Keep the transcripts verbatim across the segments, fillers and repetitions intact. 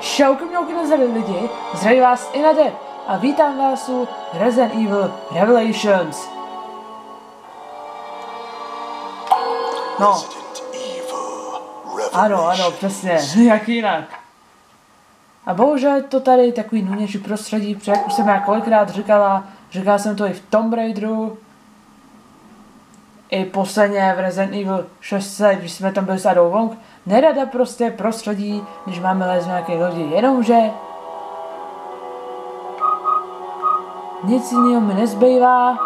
Čauky mňouky nazdravím lidi, zdravím vás i Naděj a vítám vás u Resident Evil Revelations. No. Ano, ano, přesně, jak jinak. A bohužel to tady takový nunější prostředí, protože jak už jsem já kolikrát říkala, říkala jsem to i v Tomb Raideru, i posledně v Resident Evil šest, když jsme tam byli s Adou Wong, nerada prostě prostředí, když máme lézt nějaké lodi, jenomže nic jiného mi nezbývá.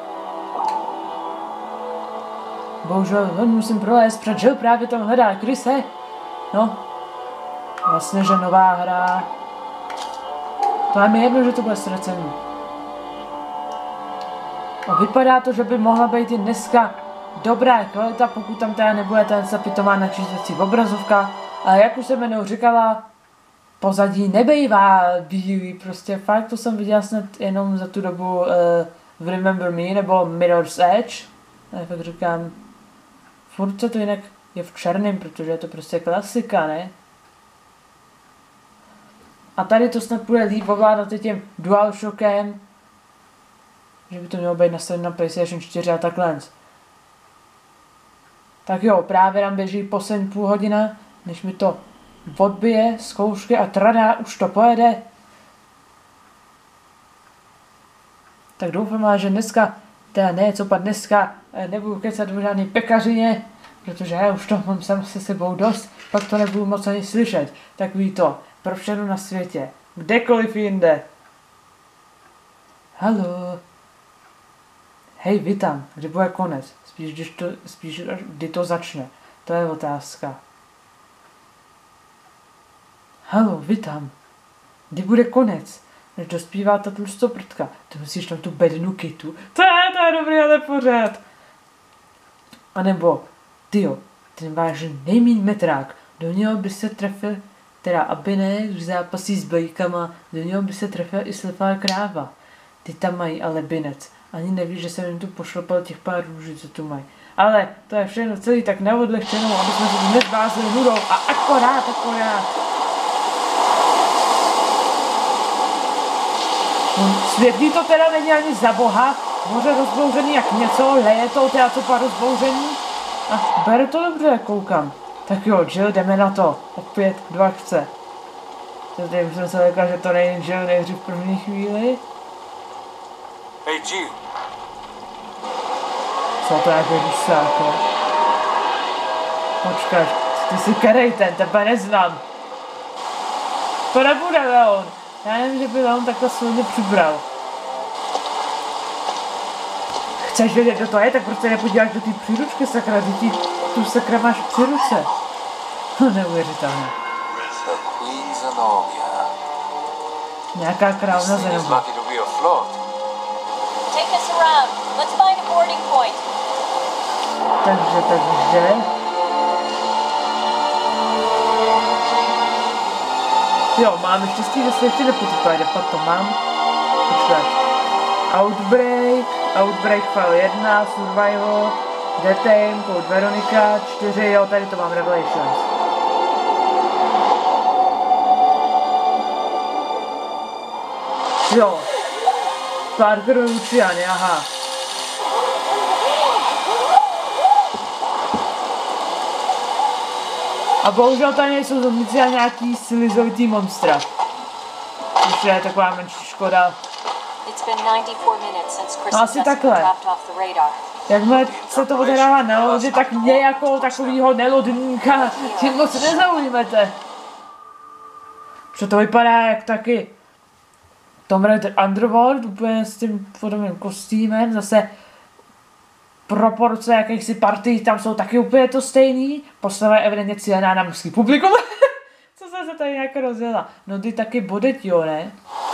Bohužel on musím prolézt, protože Jill právě tam hledá Chrise. No, vlastně, že nová hra. To je mi jedno, že to bude ztracený. A vypadá to, že by mohla být i dneska dobrá kvalita, pokud tam teda nebude ten zapitová načítací obrazovka. Ale jak už jsem jenom říkala, pozadí nebejvá bílý, prostě fakt to jsem viděla snad jenom za tu dobu uh, v Remember Me nebo Mirror's Edge. Já fakt říkám, furt se to jinak je v černém, protože je to prostě klasika, ne? A tady to snad bude líp ovládat tím DualShockem, že by to mělo být nastavené na PlayStation čtyři a takhle. Tak jo, právě nám běží poslední půl hodina, než mi to odbije zkoušky a trada, už to pojede. Tak doufám, že dneska, teda ne, co pak dneska, nebudu kecat o žádný pekařině, protože já už to mám sam se sebou dost, pak to nebudu moc ani slyšet. Tak ví to, pro všechno na světě, kdekoliv jinde. Haló. Hej, vítám, kdy bude konec? Spíš, když to, spíš, kdy to začne. To je otázka. Haló, vítám. Kdy bude konec? Než dospívá ta tlustoprtka. Ty musíš tam tu bednu kytu. To je, to je dobrý, ale pořád. A nebo, tyjo, ten váš nejmíň metrák. Do něho by se trefil, teda aby ne, když zápasí s blejkama, do něho by se trefila i slepá kráva. Ty tam mají ale binec. Ani neví, že jsem jim tu pošlapal těch pár růží, co tu mají. Ale to je všechno celý tak neodlehčenou, aby jsme se tu nezvázli nudou a akorát, akorát. No, světlí to teda není ani za boha, moře rozbouřený jak něco, leje to teda co pár rozbouření. A beru to dobře, koukám. Tak jo, Jill, jdeme na to. Opět do akce. Teď už jsem se lekla, že to není Jill nejdřív v první chvíli. Hey, Jill. Co to jako rusáko? Počkej, ty jsi kerej ten, tebe neznám. To nebude Leon. Já nevím, že by Leon takhle silně přibral. Chceš vědět, kdo to je, tak prostě nepodíváš do té příručky, sakra, ty tu sakra máš při ruce. Neuvěřitelné. Nějaká královna Zenobia. Takže, takže... Jo, máme štěstí, že se ještě nepotupá, kde pak to mám. Počkat. Outbreak, Outbreak file jedna, Survival, Detain, Code Veronica, čtyři, jo, tady to mám, Revelations. Jo. Parker Luciani, aha. A bohužel tady nejsou zombici a nějaký slizovitý monstra. Už je taková menší škoda. No asi takhle. Jakmile se to odehrává na lodi, tak mě jako takovýho nelodníka tím moc nezaujmete. Protože to vypadá jak taky Tomb Raider Underworld, úplně s tím podobným kostýmem, zase proporce jakýchsi partií tam jsou taky úplně to stejný, postava je evidentně cílená na mužský publikum. Co jsem se tady nějak rozjela? No ty taky bodet, jo, ne?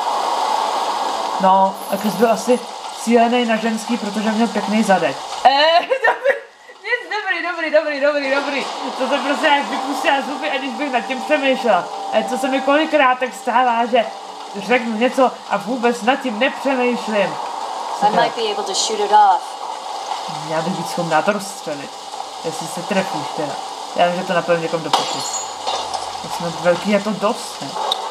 No, a Chris byl asi cílený na ženský, protože měl pěkný zadek. Eee, dobrý, nic, dobrý, dobrý, dobrý, dobrý, dobrý. To jsem prostě jak vypustila zuby, aniž bych nad tím přemýšlela. A co se mi kolikrát tak stává, že řeknu něco a vůbec nad tím nepřemýšlím. Já bych být schopná to rozstřelit. Jestli se trefíš teda. Já vím, že to napadne někom do pokus. To jsme velký, je to dost, ne?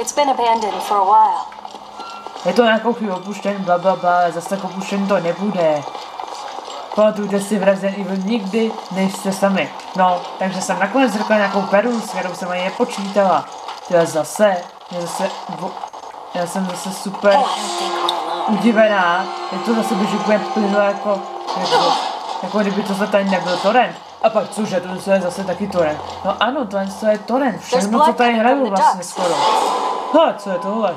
It's been abandoned for a while. Je to nějakou chvíli opuštěn, bla bla bla, ale zase tak opuštěn to nebude. Pamatujte si v Resident Evil nikdy nejste sami. No, takže jsem nakonec řekla nějakou perlu, s kterou jsem ani nepočítala. To je zase, je zase, já jsem zase super udivená. Je to zase běží úplně plynu jako, jako, jako kdyby to za tady nebyl torrent. A pak cože, to je zase taky torrent. No ano, to je torrent, všechno co tady hraju vlastně skoro. Ha, co je tohle?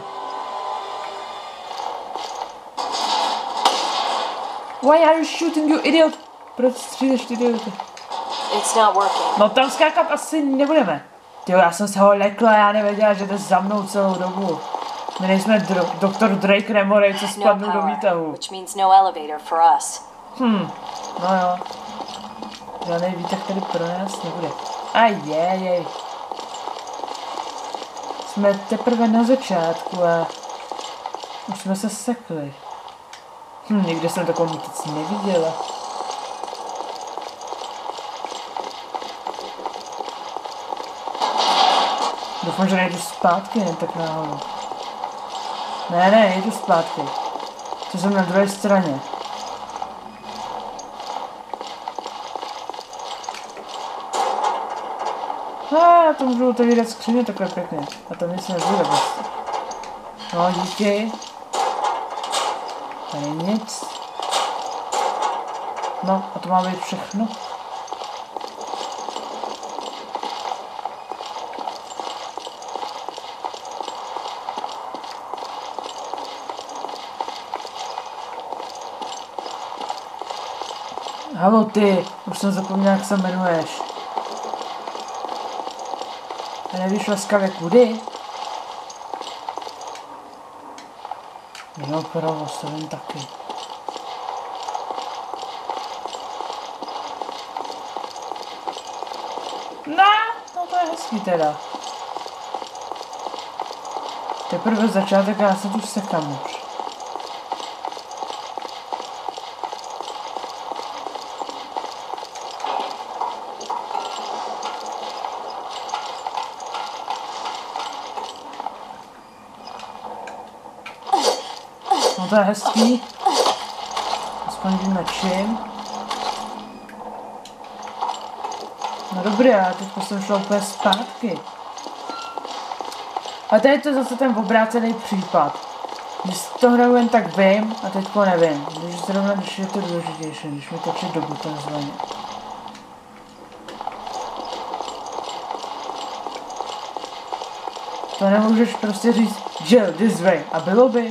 Why are you shooting, you idiot? Proč střílíš, ty idioty? It's not working. No tam skákat asi nebudeme. Tyjo, já jsem se ho lekla, já nevěděla, že jde za mnou celou dobu. My nejsme dro- doktor Drake Remoray, co spadnou do výtahu. Which means no elevator for us. Hm, no jo. Žádný výtah tady pro nás nebude. A je, jej. Jsme teprve na začátku a už jsme se sekli. Hm, nikdy jsem takovou mutaci neviděla. Doufám, že nejdu zpátky, jen tak náhodou. Ne, ne, jdu zpátky. To jsem na druhé straně. A to můžu otevírat skříně takhle pěkně. A tam nic nebude vlastně. No, díky. Tady nic. No, a to má být všechno. Halo ty, už jsem zapomněl, jak se jmenuješ. A nevíš laskavě kudy? Jo, provoz, to vím taky. No, no to je hezký teda. Teprve začátek a já se tu sekám už. No to je hezký. Aspoň víme čím. No dobrý, já teď jsem šla úplně zpátky. A teď je to zase ten obrácený případ. Když to hraju jen tak vím a teďko nevím. Když zrovna, když je to důležitější, když mi teče do buton zvaně. To nemůžeš prostě říct, že this way. A bylo by.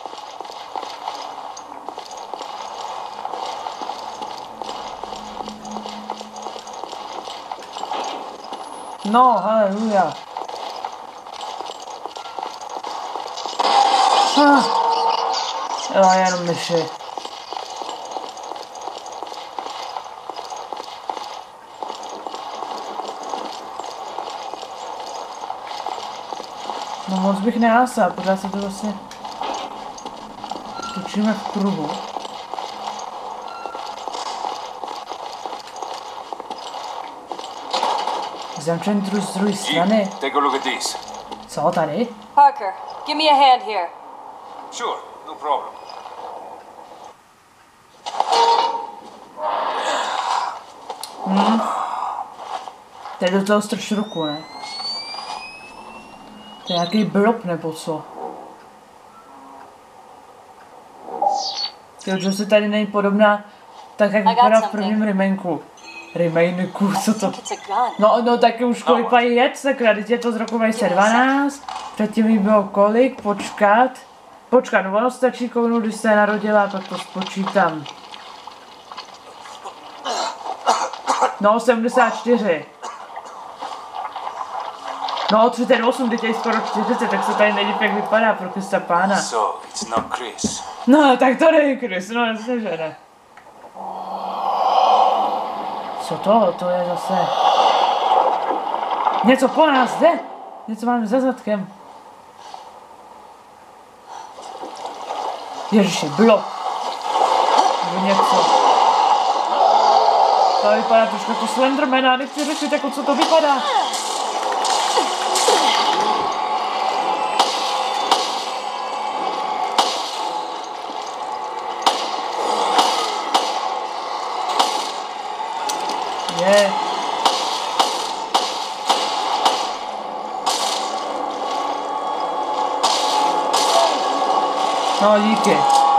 No, haleluja. Ah. Jo, jenom myši. No moc bych nehásal, pořád se to vlastně točíme v kruhu. Zamčen tu z druhé strany. Take a look at this. Co tady? Parker, give me a hand here. Sure, no problem. Hmm. Teď do toho strč ruku, ne? To je nějaký blob nebo co? Jo, že se tady není podobná tak, jak vypadá v prvním remakeu. Remakeu, co to? No, no taky už kolik mají jet, sakra, teď je to z roku dva tisíce dvanáct, předtím jí bylo kolik, počkat. Počkat, no ono stačí kouknout, když se narodila, pak to spočítám. No, sedmdesát čtyři. No, třicet osm, teď je skoro čtyřicet, tak se tady nedív, jak vypadá, pro Krista pána. So, it's not Chris. No, tak to není Chris, no jasně, že ne. Co to? To je zase... Něco po nás jde? Něco máme za zadkem. Ježiši, blok. Nebo něco. To vypadá trošku jako Slendermana, nechci řešit, jako co to vypadá. je. No, díky.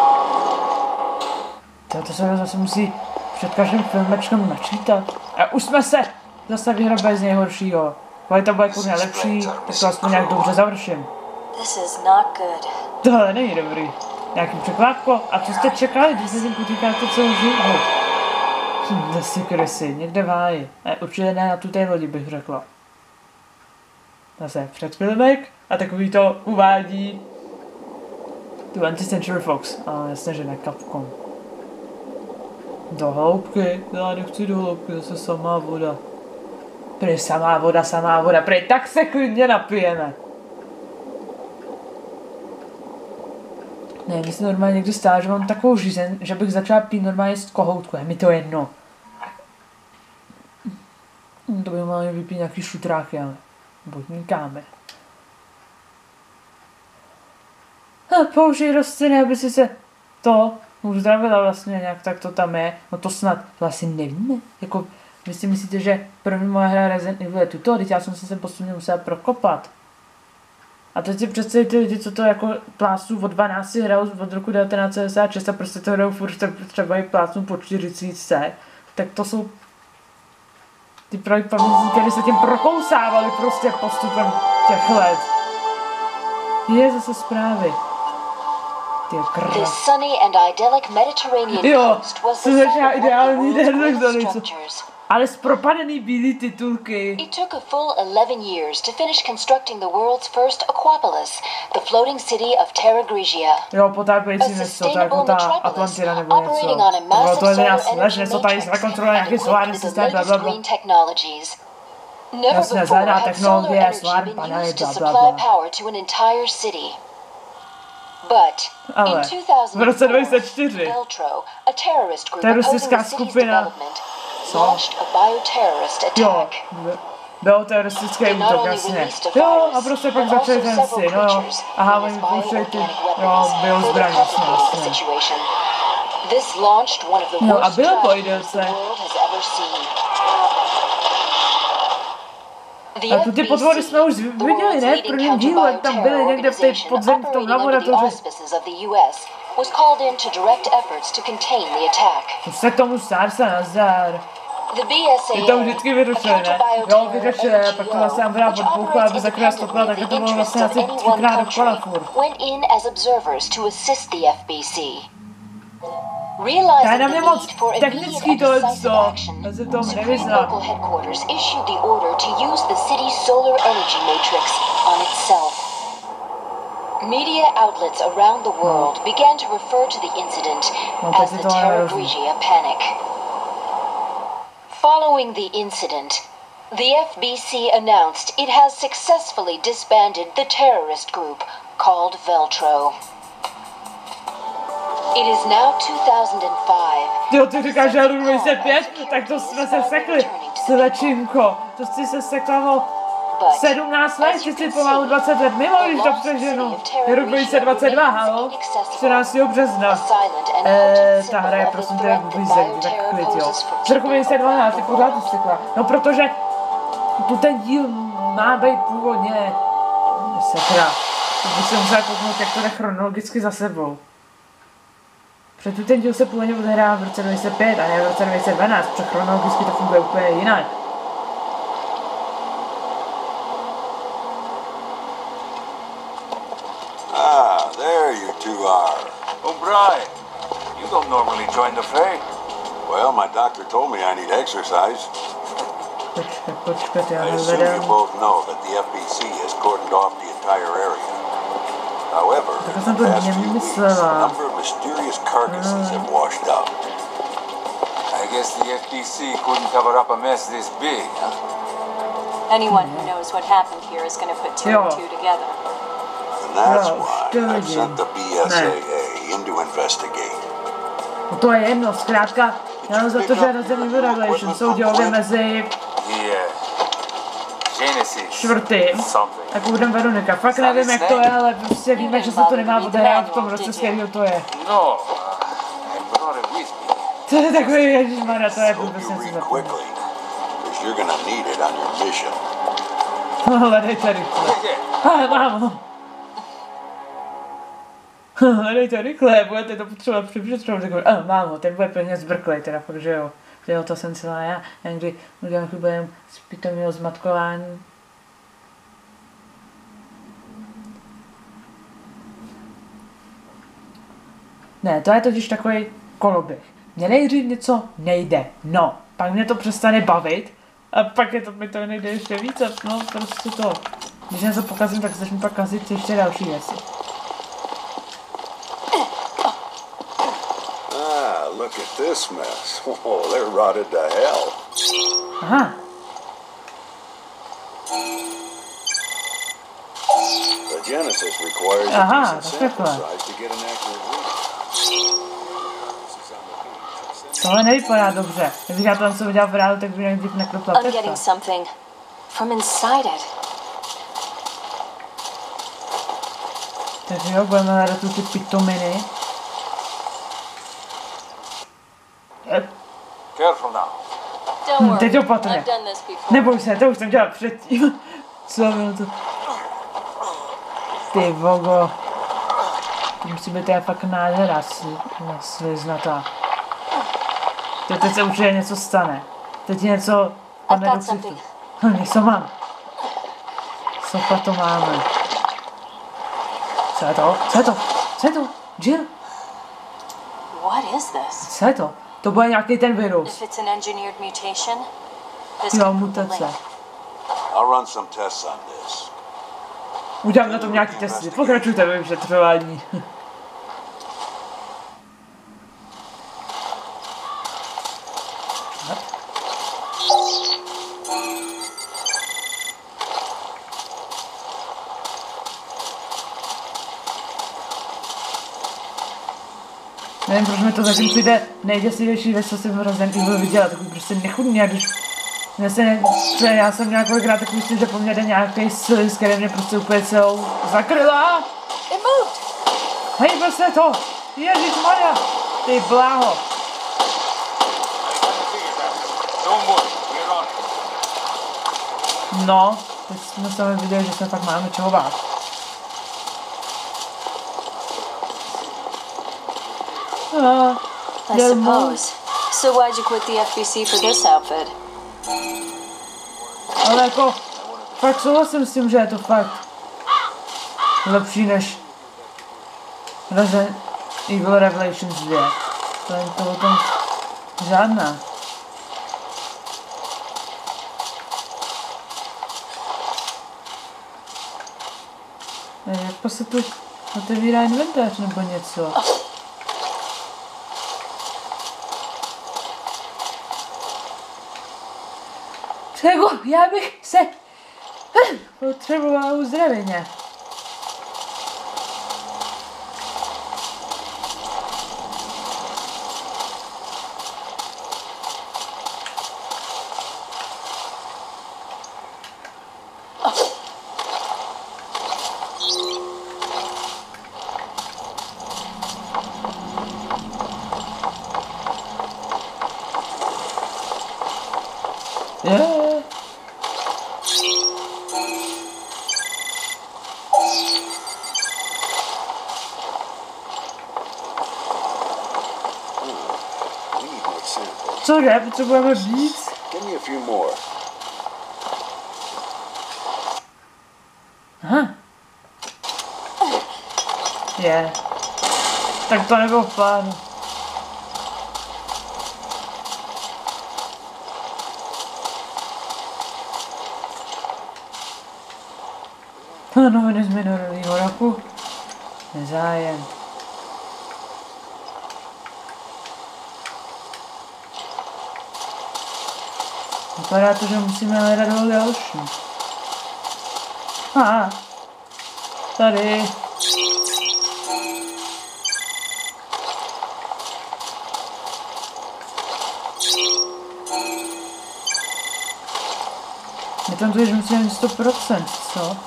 To, to se zase musí před každým filmečkem načítat. A už jsme se zase vyhrabali z nejhoršího. Kvalita bude kurně lepší, tak to aspoň nějak dobře završím. This is not good. Tohle není dobrý. Nějaký překvapko? A co jste čekali, když se tím potýkáte celou život? Hm, zase krysy, někde v háji. Ne, určitě ne na tu té lodi, bych řekla. Zase předfilmek a takový to uvádí tu Anti-Century Fox. A jasně, že ne Capcom. Do hloubky, já nechci do hloubky, zase samá voda. Prej samá voda, samá voda, prej tak se klidně napijeme. Ne, mi se normálně někdy stává, že mám takovou žízeň, že bych začala pít normálně z kohoutku, je mi to jedno. To bych mohla vypít nějaký šutráky, ale bodníkáme. Použij rostliny, aby si se to uzdravila vlastně nějak, tak to tam je. No to snad, to asi nevíme. Jako, vy si myslíte, že první moje hra Resident Evil je tuto, teď já jsem se sem postupně musela prokopat. A teď si představíte lidi, co to jako plácnu od dvanácti hrajou od roku devatenáct set devadesát šest a prostě to hrajou furt třeba i plácnu po čtyřicítce, tak to jsou ty pravý pamětníky, které se tím prokousávali prostě postupem těch let. Je zase zprávy. Ty krv. Jo, to začíná ideální den, tak něco. Ale z propadený bílý titulky. It took a full eleven years to finish constructing the world's first aquapolis, the floating city of Terra Grigia. Jo, potápějící město, to je jako ta Atlantida nebo něco. Bylo to jasné, než něco tady zrekonstruuje nějaký solární systém, blablabla. Jasně, zelená technologie, solární panely, blablabla. Ale v roce dva tisíce čtyři teroristická skupina co? Jo, byl teroristický útok, jasně. Jo, a prostě pak začali ten si, no jo. Aha, oni pouštěli ty, jo, byl zbraň, jasně, jasně. No a byl po idylce. A tu ty podvody jsme už viděli, ne? V prvním dílu, jak tam byly někde v té podzemí v tom laboratoři. Was called in to direct efforts to contain the attack. To se k tomu stár se nazdar. Je to vždycky vyrušené, ne? Jo, vyrušené, pak to zase Ambra podpouchla, aby zakryla stopla, tak to bylo vlastně asi třikrát dokola furt. Went in as observers to assist the F B C. To je na mě moc technický tohle, co? Já se tomu nevyznám. Local headquarters issued the order to use the city's solar energy matrix on itself. Media outlets around the world began to refer to the incident as the Terra Grigia panic. Following the incident, the F B C announced it has successfully disbanded the terrorist group called Veltro. It is now two thousand five. Jo, ty říkáš, že rok dva tisíce pět? Tak to jsme se sekli, slečinko. To jsi se sekla sedmnáct let, ty jsi pomalu dvacet let mimo, když to přeženu. Je rok dva tisíce dvacet dva, halo? čtrnáctého března. Eee, ta hra je prosím tě vůzek, tak klid, jo. Z roku dva tisíce dvanáct, ty pořád usekla. No protože tu ten díl má být původně sekra. To bych se musela kouknout, jak to jde chronologicky za sebou. Protože ten díl se původně odehrává v roce dva tisíce pět a ne v roce dva tisíce dvanáct, protože chronologicky to funguje úplně jinak. Ah, there you two are. O'Brien, you don't normally join the fray. Well, my doctor told me I need exercise. Počkat, počkat, já I assume you hledám. both know that the F B C has cordoned off the entire area. However, Tak in jsem the to past few weeks, a nemyslela. number of mysterious carcasses have washed up. I guess the F B C couldn't cover up a mess this big, huh? Anyone who knows what happened here is going to put two and two together. And that's Well, why still I've again. sent the B S A A in to investigate. No to je jedno, zkrátka, já mám za to, že Resident Evil Revelation jsou dělově mezi Yeah. Genesis. čtvrtým Something. a Koudem Veronika. Fakt nevím, jak to je, ale prostě víme, že se to nemá odehrát v tom roce, z kterého to je. No, uh, I brought it with me. To je takový ježišmarja, to je Hope vůbec you něco read zapomněl. quickly. You're gonna need it on your mission. Hledejte rychle. Ale mámo. Hledejte rychle, budete to potřebovat při přestřelu. Ale mámo, ten bude plně zbrklej teda, fakt, že jo. Že jo, to jsem celá já. Já někdy udělám chybu jen z pitomního zmatkování. Ne, to je totiž takový koloběh. Mně nejdřív něco nejde, no, pak mě to přestane bavit a pak je to, mi to nejde ještě víc a no, prostě to. Když něco pokazím, tak začnu pak kazit ještě další věci. Ah, look at this mess. Oh, they're rotted to hell. Aha. The Genesis requires Aha, a decent sample takhle. size to get an accurate read. Tohle nevypadá dobře. Když já to něco udělal v reálu, tak by někdy nekropla I'm pepka. getting something from inside it. Takže jo, budeme hledat tu ty pitominy. Careful now. Don't Hm, worry. teď opatrně. I've done this before. Neboj se, to už jsem dělal předtím. Co bylo to? Ty vogo. To musí být teda fakt nádhera sliznatá. Teď, teď se určitě něco stane. Teď něco padne do ksichtu. Hm, něco mám. Sopa to máme. Co je to? Co je to? Co je to? Jill? What is this? Co je to? To bude nějaký ten virus. If it's an engineered mutation, this Jo, could be the mutace. link. I'll run some tests on this. Udělám na tom nějaký testy. Pokračujte ve vyšetřování. Nevím, proč mi to zatím přijde nejděsivější věc, co jsem v Resident Evil viděla, takový prostě nechutný, a když mě se ne, že já jsem měla kolikrát takový si, že po mně jde nějaký sliz, který mě prostě úplně celou zakryla. It moved. Hejbe se to! Ježišmarja! Ty bláho! Don't worry. Get on it. No, teď jsme sami viděli, že se fakt máme čeho bát. Ah, I suppose. So why'd you quit the F B C for this outfit? ale jako, fakt souhlasím s tím, že je to fakt lepší než Resident Evil Revelations dva. To je to o tom žádná. Ne, jak se tu otevírá inventář nebo něco? Čego? Já bych se potřebovala uzdraveně. Yeah. We need more samples. Co je? Potřebujeme víc? Give me a few more. Aha. Je. Yeah. Tak to nebylo v plánu. Noviny z minulého roku. Nezájem. Vypadá to, že musíme hledat ho další. Aha. Tady. Je tam to, že musíme mít sto procent, co?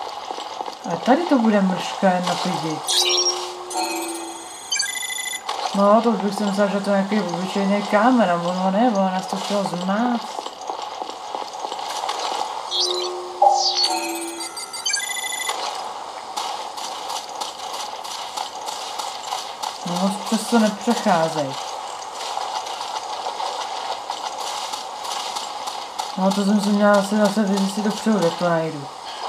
A tady to bude mrška na pidi. No, to už bych si myslel, že to je nějaký obyčejný kámen, a ono nebo, nás to chtělo zmát. No moc přes to nepřecházej. No to jsem si měla asi zase vyzjistit dopředu, kde to najdu.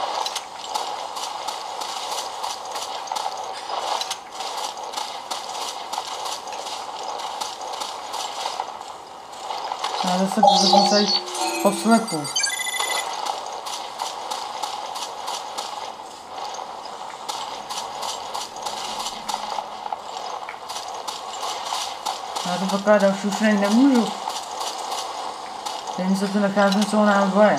Já zase budu muset jít po slepu. Já to pak další už nejde nemůžu. Jen se tu nacházím celou náboje.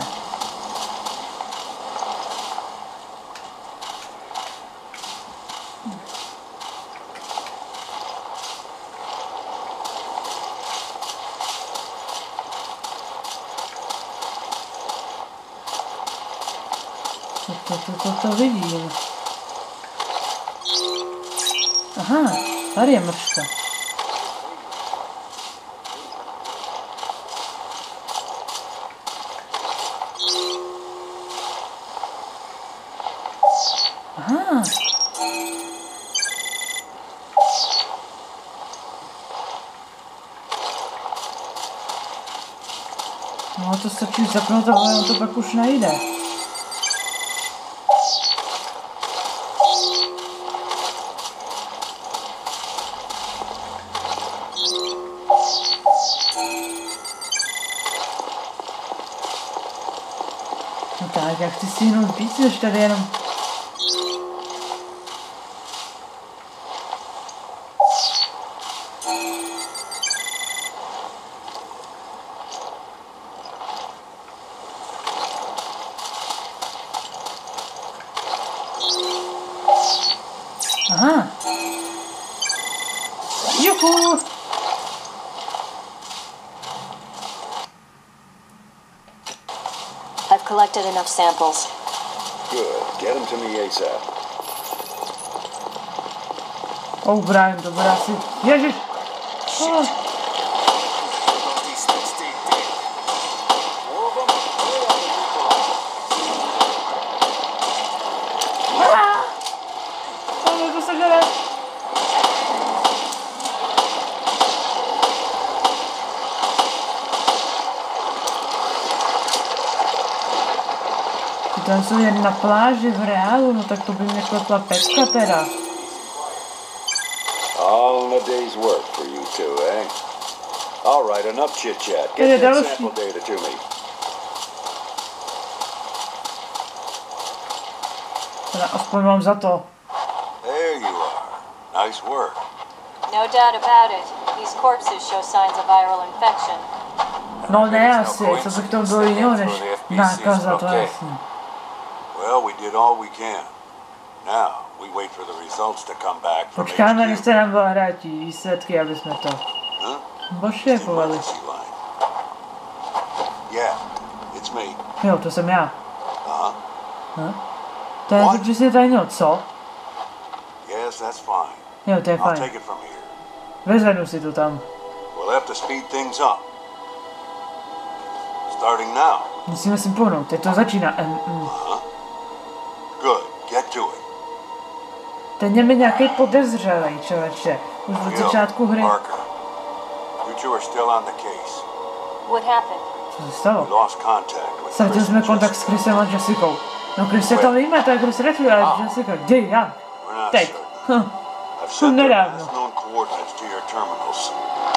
To, to, to, to vidím. Aha, tady je mršta. Aha. No to stačí zapnout a on to pak už nejde. No tak, já chci stihnout víc, než tady jenom... Aha. Juhu. I've collected enough samples. Good. Get them to me ASAP. Oh, Brian, to bude asi... Ježiš! Oh. Tam jsou jen na pláži v reálu, no tak to by mě klepla pecka teda. All in a day's work for you two, eh? All right, enough chit-chat. Get that sample data to me. Teda aspoň mám za to. There you are. Nice work. No doubt about it. These corpses show signs of viral infection. No ne asi, co by k tomu bylo jiného než nákaza, to je jasný. Well, we did all we can. Now, we wait for the results to come back from Počkáme, než se nám vrátí výsledky, aby jsme to pošéfovali. Yeah, it's me. Jo, to jsem já. Uh-huh. Hm? To je to přesně tajno, co? Yes, that's fine. Jo, to je I'll fajn. take it from here. Vezvednu si to tam. We'll have to speed things up. Starting now. Musíme si pohnout, teď to začíná. Um, um. Uh-huh. Good, get to it. Ten je mi nějaký podezřelej, člověče. Už od začátku hry. Parker, you two are still on the case. What happened? Co se stalo? We lost contact with Ztratili Chris jsme and kontakt s Jessica. Chrisem a Jessicou. No Chrise to víme, to je Chris Redfield, ale Jessica, kde já? We're not Teď. certain. Hm. I've sent the nedávno. last known coordinates to your terminals.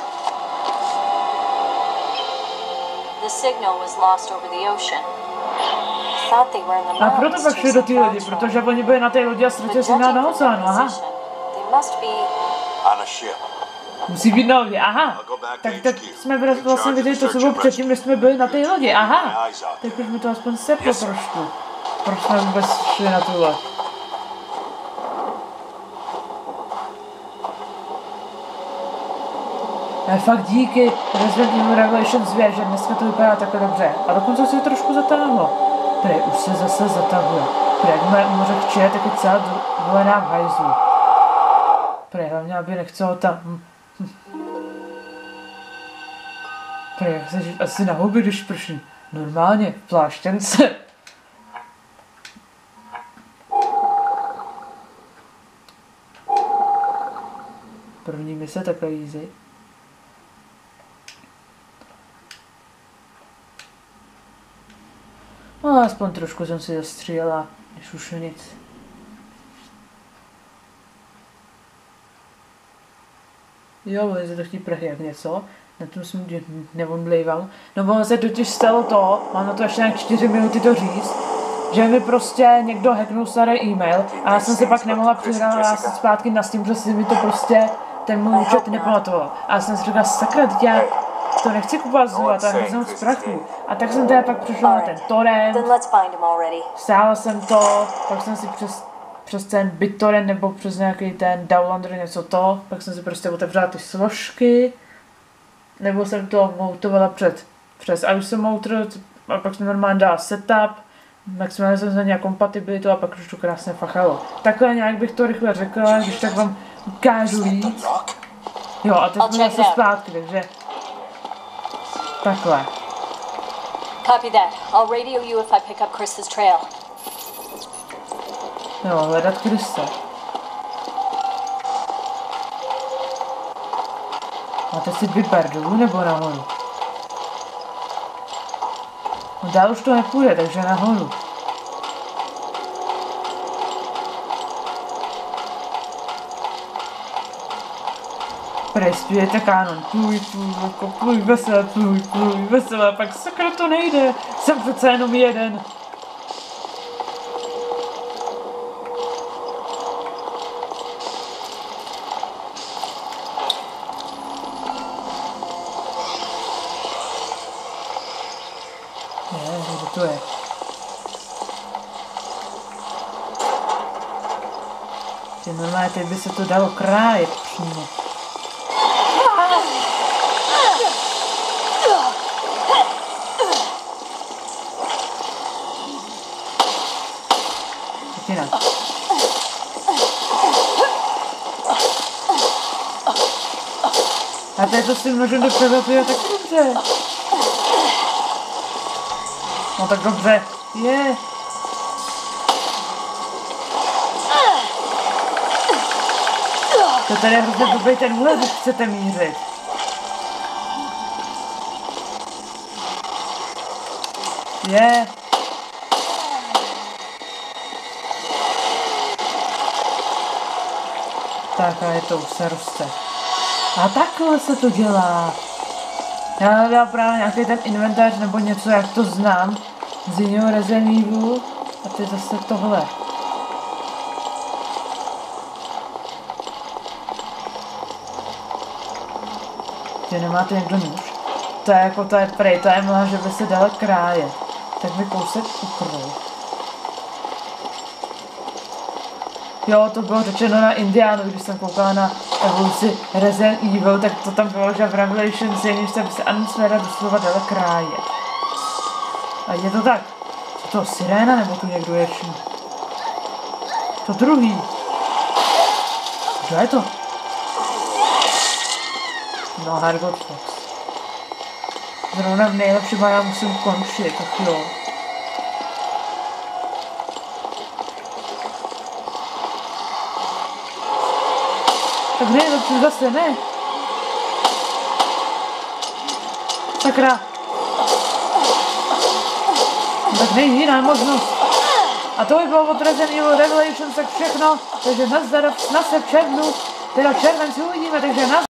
The signal was lost over the ocean. I thought they were in the A proto mountains pak šli do té chasing lodi, patrol. protože oni byli na té lodi a But ztratili judging signál na from their oceánu, aha. position, they must be... On a ship. Musí být na lodi, aha. Tak, tak jsme vlastně viděli to, co bylo předtím, než jsme byli na té lodi, aha. Tak už mi to aspoň seplo trošku. Proč jsme vůbec šli na tu loď? Ale fakt díky Resident Evil Revelations dvě, že dneska to vypadá takhle dobře. A dokonce se trošku zatáhlo. Prý, už se zase zatahuje. Prý, jak moje moře chče, tak je celá dovolená v hajzlu. Prý, hlavně, aby nechcelo tam... Prej, jak se žít asi na huby, když prší. Normálně, v pláštěnce. První mise takhle easy. No, aspoň trošku jsem si zastřílela, než už nic. Jo, bude se to chtít prchat něco, na tom jsem nevomdlejval. No ono se totiž stalo to, mám na to ještě nějak čtyři minuty to říct, že mi prostě někdo hacknul starý e-mail a já jsem se pak nemohla přihrát zpátky na Steam, protože si mi to prostě ten můj účet nepamatoval. A já jsem si říkala, sakra, teď já to nechci kupovat znovu, to je hroznou z prachu. A tak jsem teda pak přišla na ten torrent, stála jsem to, pak jsem si přes, přes ten BitTorrent nebo přes nějaký ten downloader něco to, pak jsem si prostě otevřela ty složky, nebo jsem to moutovala před, přes iSomotor, a pak jsem normálně dala setup, maximálně jsem se nějak kompatibilitu a pak už to krásně fachalo. Takhle nějak bych to rychle řekla, když tak vám ukážu víc. Jo, a teď jsme zase zpátky, takže takhle. Copy that. I'll radio you if I pick up Chris's trail. Jo, hledat Chrise. Máte si vyber dolů nebo nahoru? No dál už to nepůjde, takže nahoru. Prej, zpívejte kánon. Pluj, pluj, jako pluj, veselé, pluj, pluj, veselé, pak sakra to nejde. Jsem přece jenom jeden. Je, kde to je? Ty normálně, teď by se to dalo krájet přímo. Jinak. A teď to si můžu do převapit, tak dobře. No tak dobře. Je. Yeah. To tady je hrozně blbej ten úhel, když chcete mířit. Je. Yeah. Tak a je to, už se roste. A takhle se to dělá. Já hledal právě nějaký ten inventář nebo něco, jak to znám z jiného Resident Evilu. A to je zase tohle. Že nemáte někdo nůž? To je jako, to je prej, to je mlha, že by se dala krájet. Tak mi kousek ukroj. Jo, to bylo řečeno na Indiánu, když jsem koukala na evoluci Resident Evil, tak to tam bylo, že v Revelations je, než se atmosféra doslova dala krájet. A je to tak. Je to siréna, nebo tu někdo ječí? To druhý. Kdo je to? No, Hargot Fox. Zrovna v nejlepším a já musím končit, tak jo. Tak ne, to zase ne. Sakra. No, tak není jiná možnost. A to by bylo od Resident Evil Revelations tak všechno. Takže nazdar, na se v červnu, teda v červenci uvidíme, takže nazdar.